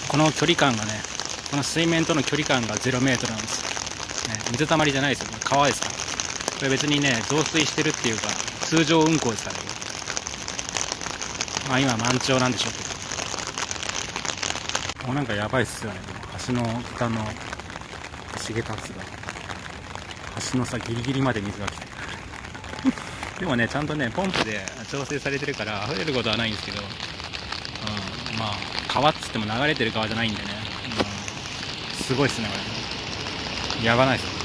この距離感がね、この水面との距離感が0メートルなんですよ、ね、水たまりじゃないですよ、川ですから。これ別にね増水してるっていうか通常運行ですからね。まあ今満潮なんでしょうけど、もうなんかやばいっすよね。橋の北の重立が橋のさギリギリまで水が来てでもねちゃんとねポンプで調整されてるから溢れることはないんですけど、まあ川っつっても流れてる川じゃないんでね、すごいっすねこれ。やばないっす。